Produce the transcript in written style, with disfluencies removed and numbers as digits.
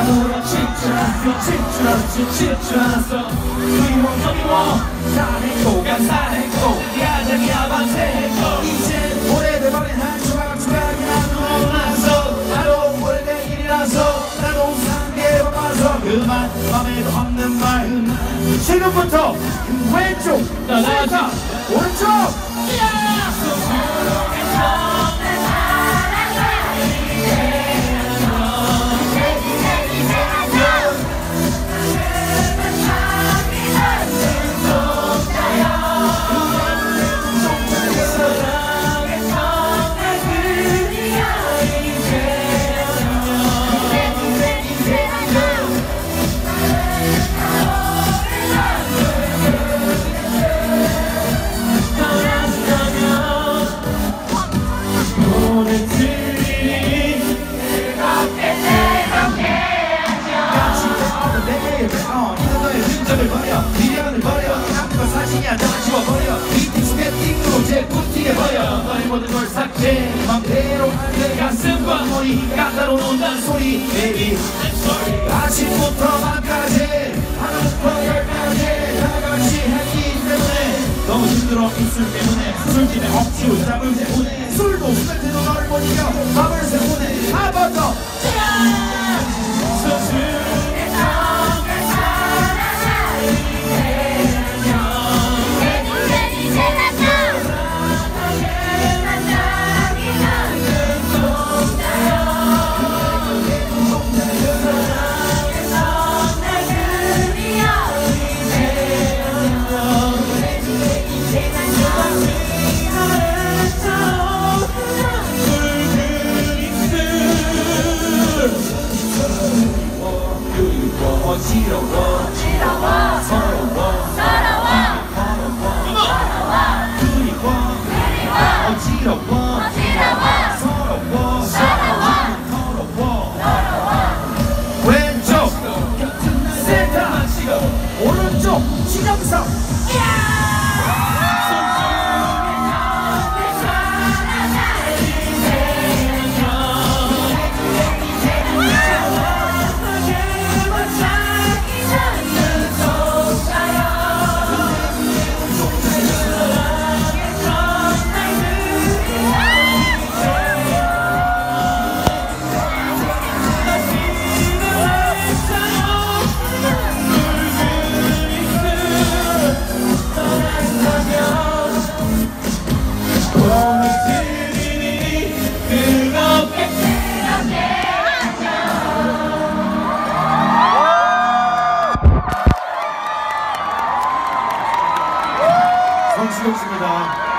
칠줄 알았어 미워 사행고가 사행고 야장이야 밤새행고 이제 오래돼버린 한 조각이 나도 나서 나도 오래된 일이라서 나도 상계 바빠서 그만 맘에도 없는 말 지금부터 왼쪽 나가자 오른쪽 미련을 버려 앞과 사진이 안 나와 지워버려 미팅 소개팅으로 제품팅해 버려 너의 모든 걸 삭제 맘대로 안돼 가슴과 머리 까다로운 온다는 소리 Baby 아침부터 밤까지 하루부터 열까지 다같이 했기 때문에 너무 힘들어 입술 때문에 술집에 억지로 잠을 새우네 술도 술 때도 널 못 이겨 밤을 새우네 한 번 더 어지러워 서러워 그리워 어지러워 서러워 왼쪽 센터 오른쪽 지정석 성시경 씨입니다.